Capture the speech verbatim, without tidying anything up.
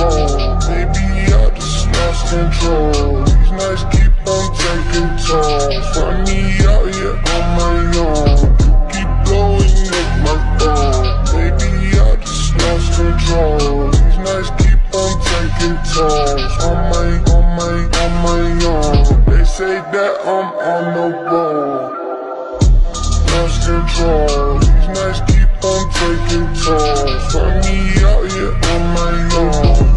wrong. Maybe I just lost control. These nights keep on taking tolls. Find me out here on my own. You keep blowing up my phone. Maybe I just lost control. These nights keep on taking tolls. On my, on my, on my own. They say that I'm on the road. Lost control. These nights keep on taking tolls. Find me out here on my own.